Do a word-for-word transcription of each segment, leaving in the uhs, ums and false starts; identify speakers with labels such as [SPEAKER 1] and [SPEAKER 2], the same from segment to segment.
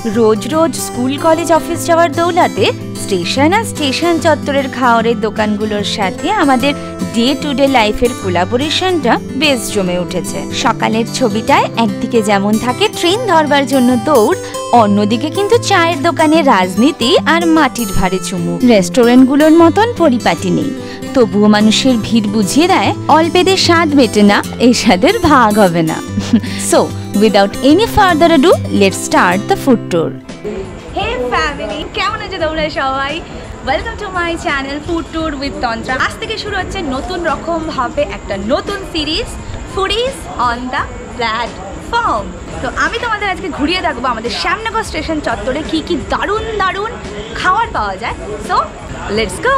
[SPEAKER 1] রোজ রোজ school college office যাওয়ার দৌলাতে স্টেশন আর স্টেশন চত্বরের খাওয়ারের দোকানগুলোর সাথে আমাদের ডে টু ডে লাইফের কোলাবোরেশনটা বেশ জমে উঠেছে। সকালের ছবিটায় একদিকে যেমন থাকে ট্রেন ধরবার জন্য দৌড়, অন্যদিকে কিন্তু চায়ের দোকানে রাজনীতি আর মাটির ভারে চুমু। রেস্টুরেন্টগুলোর মতন পরিপাটি নেই, তবুও মানুষের ভিড় বুঝিয়ে দেয় অল্পেদের স্বাদ মেটে না, এই স্বাদের ভাগ হবে না। So without any further ado let's start the food tour. Hey family, কেমন আছে তোমরা সবাই? Welcome to my channel food tour with Tantra. আজ থেকে শুরু হচ্ছে নতুন রকম ভাবে একটা নতুন series, foodies on the platform. তো আমি তোমাদের আজকে ঘুরিয়ে দেখবো আমাদের শ্যামনগর স্টেশন চত্বরে কি কি দারুণ দারুণ খাবার পাওয়া যায়। So let's go.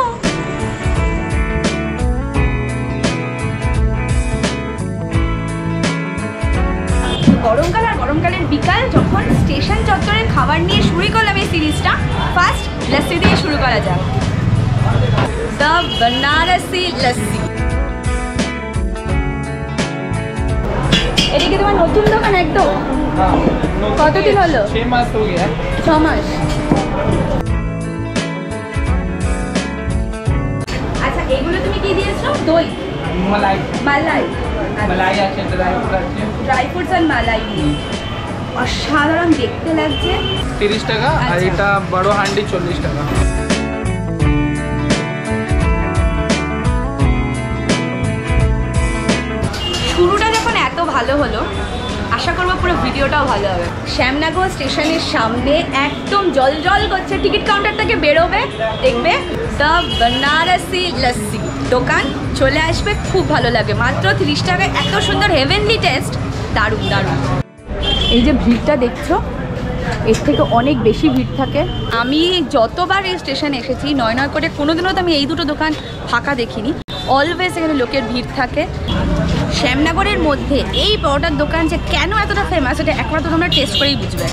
[SPEAKER 1] গরমকাল আর গরমকালের বিকাল যখন স্টেশন চত্বরের খাবার নিয়ে শুরু করলাম এই সিরিজটা, ফার্স্ট লস্যি দিয়ে শুরু করা যাক। দ্য বানারসি লস্যি। এটা কি তোমার নতুন দোকান একদম? কতদিন হলো? ছ মাস হয়ে গেছে। ছ মাস। আচ্ছা, এগুলো তুমি কি দিয়েছো? দই, মালাই, মালাই মালাই আছে, ড্রাই ফ্রুট আছে, ড্রাই ফ্রুটস আর মালাই দিয়ে অসাধারণ দেখতে লাগছে।
[SPEAKER 2] তিরিশ টাকা। আর এটা বড় হান্ডি চল্লিশ টাকা।
[SPEAKER 1] শুরুটা যখন এত ভালো হলো, আশা করবো পুরো ভিডিওটাও ভালো হবে। শ্যামনগর স্টেশনের সামনে একদম জল জল করছে, টিকিট কাউন্টার থেকে বেরোবে দেখবে দ্য বানারসি লস্যি দোকান চলে আসবে। খুব ভালো লাগে, মাত্র তিরিশ টাকায় এত সুন্দর হেভেনলি টেস্ট, দারুণ দারুণ। এই যে ভিড়টা দেখছো, এর থেকে অনেক বেশি ভিড় থাকে। আমি যতবার এই স্টেশনে এসেছি নয় নয় করে কোনোদিনও তো আমি এই দুটো দোকান ফাঁকা দেখিনি। অলওয়েজ এখানে লোকের ভিড় থাকে। শ্যামনগরের মধ্যে এই পরোটার দোকান যে কেন এতটা ফেমাস, এটা একবার তো তোমরা টেস্ট করেই বুঝবে।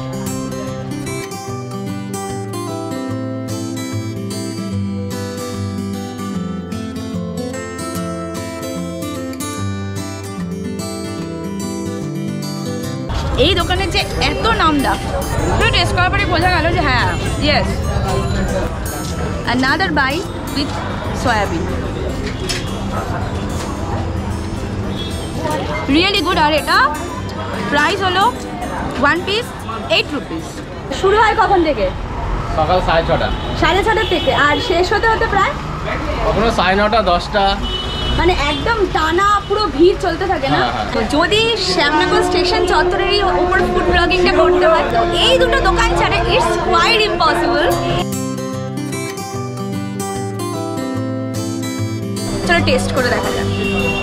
[SPEAKER 1] এই দোকানের যে এত নামডাক, টেস্ট করার পরে বোঝা গেল যে হ্যাঁ yes, another bite with soybean, really good. আর এটা প্রাইস হলো ওয়ান পিস এইট রুপিস। শুরু হয় কখন থেকে?
[SPEAKER 2] সকাল সাড়ে ছটা
[SPEAKER 1] সাড়ে ছটার থেকে, আর শেষ হতে হতে প্রায়
[SPEAKER 2] কখনো সাড়ে নটা দশটা,
[SPEAKER 1] মানে একদম টানা পুরো ভিড় চলতে থাকে না? যদি শ্যামনগর স্টেশন চত্বরেরই ওপর ফুড ব্লগিংটা করতে হয় তো এই দুটো দোকান ছাড়া ইটস কোয়াইট ইম্পসিবল। চলো টেস্ট করে দেখা যাক।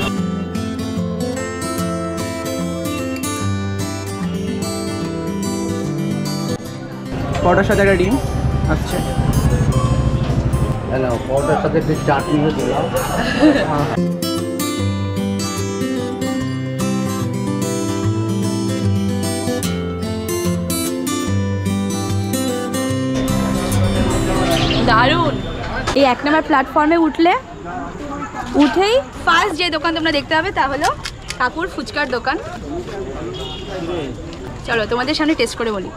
[SPEAKER 2] পরোটার সাথে একটা ডিম আচ্ছা,
[SPEAKER 3] হ্যালো, পরোটার সাথে একটু চাটনিও দিলাম।
[SPEAKER 1] দারুণ। এই এক নম্বর প্ল্যাটফর্মে উঠলে উঠেই ফার্স্ট যে দোকান তোমরা দেখতে হবে তা হলো কাকুর ফুচকার দোকান। চলো তোমাদের সামনে টেস্ট করে বলি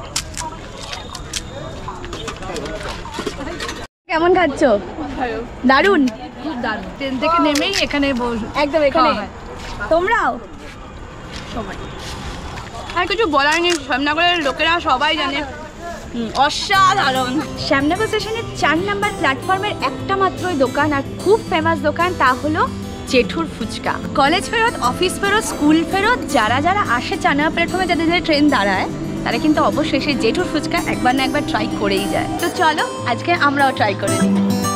[SPEAKER 1] কেমন খাচ্ছ। দারুণ, খুব দারুণ। ট্রেন থেকে নেমেই এখানে একদম এখানে তোমরাও সবাই, আর কিছু বলার নেই। শ্যামনগরের লোকেরা সবাই জানে অসাধারণ। শ্যামনগর স্টেশনের চার নাম্বার প্ল্যাটফর্মের একটা মাত্রই দোকান আর খুব ফেমাস দোকান, তা হলো জেঠুর ফুচকা। কলেজ ফেরত, অফিস ফেরত, স্কুল ফেরত যারা যারা আসে চার নাম্বার প্ল্যাটফর্মে যাদের যাদের ট্রেন দাঁড়ায় তারা কিন্তু অবশ্যই সেই জেঠুর ফুচকা একবার না একবার ট্রাই করেই যায়। তো চলো আজকে আমরাও ট্রাই করে নিই।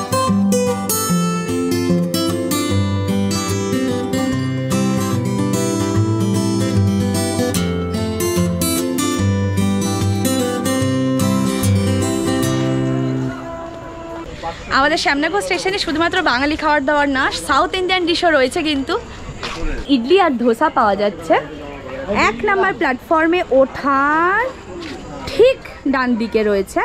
[SPEAKER 1] আমাদের শ্যামনগর স্টেশনে শুধুমাত্র বাঙালি খাবার দাবার না, সাউথ ইন্ডিয়ান ডিশও রয়েছে। কিন্তু ইডলি আর ধোসা পাওয়া যাচ্ছে এক নাম্বার প্ল্যাটফর্মে ওঠার ঠিক ডান দিকে রয়েছে।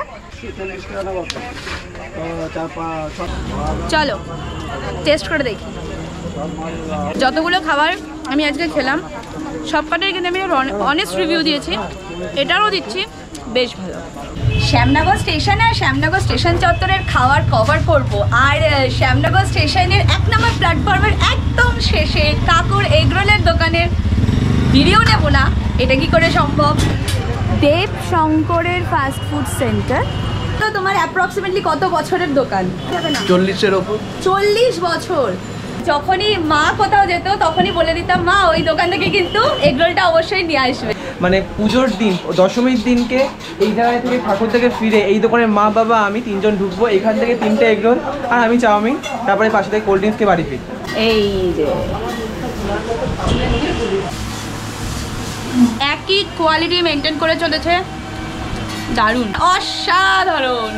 [SPEAKER 1] চলো টেস্ট করে দেখি। যতগুলো খাবার আমি আজকে খেলাম সবকটাই কিন্তু আমি অনেস্ট রিভিউ দিয়েছি, এটারও দিচ্ছি বেশ ভালো। শ্যামনগর স্টেশন আর শ্যামনগর স্টেশন চত্বরের খাওয়ার কভার করব, আর শ্যামনগর স্টেশনের এক নম্বর প্ল্যাটফর্মের একদম শেষে কাকুর এগরোলের দোকানের ভিডিও নেব না, এটা কি করে সম্ভব? দেব শঙ্করের ফাস্ট ফুড সেন্টার। তো তোমার অ্যাপ্রক্সিমেটলি কত বছরের দোকান?
[SPEAKER 2] চল্লিশের ওপর।
[SPEAKER 1] চল্লিশ বছর। যখনই মা কোথাও যেত তখনই বলে দিতাম মা ওই দোকান থেকে কিন্তু এগরোলটা অবশ্যই নিয়ে আসবে।
[SPEAKER 4] মানে পুজোর দিন দশমীর দিনকে এই জায়গায় থেকে ঠাকুর থেকে ফিরে এই দোকানের মা বাবা আমি তিনজন ঢুকবো, এখান থেকে তিনটে এগরোল আর আমি চাউমিন, তারপরে পাশে থেকে কোল্ড ড্রিঙ্কসকে বাড়ি ফিরি।
[SPEAKER 1] এই যে একই কোয়ালিটি মেনটেন করে চলেছে, দারুণ, অসাধারণ।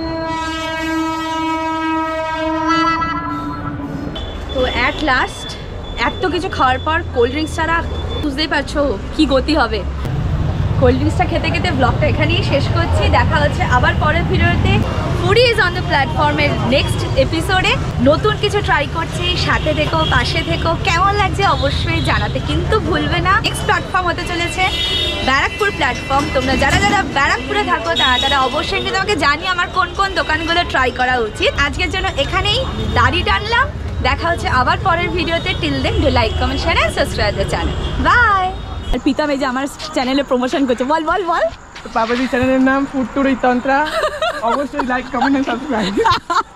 [SPEAKER 1] তো অ্যাট লাস্ট এত কিছু খাওয়ার পর কোল্ড ড্রিঙ্কস ছাড়া বুঝতেই পারছো কি গতি হবে। কোল্ড ড্রিঙ্কসটা খেতে খেতে ব্লগটা এখানেই শেষ করছি। দেখা হচ্ছে আবার পরের ভিডিওতে। ফুডি ইজ অন দ্য প্ল্যাটফর্মের নেক্সট এপিসোডে নতুন কিছু ট্রাই করছি। সাথে থেকো, পাশে থেকো। কেমন লাগছে অবশ্যই জানাতে কিন্তু ভুলবে না। নেক্সট প্ল্যাটফর্ম হতে চলেছে ব্যারাকপুর প্ল্যাটফর্ম। তোমরা যারা যারা ব্যারাকপুরে থাকো তারা তারা অবশ্যই কিন্তু আমাকে জানিয়ে আমার কোন কোন দোকানগুলো ট্রাই করা উচিত। আজকের জন্য এখানেই দাড়ি টানলাম। দেখা হচ্ছে আবার পরের ভিডিওতে। Till then do like, comment, share and subscribe the channel. Bye. আর পিতা এই যে আমার চ্যানেলে প্রমোশন করছে, বল বল বল।
[SPEAKER 4] পাপাজি চ্যানেলের নাম ফুড টুর তন্ত্রা, অবশ্যই লাইক, কমেন্ট এন্ড সাবস্ক্রাইব।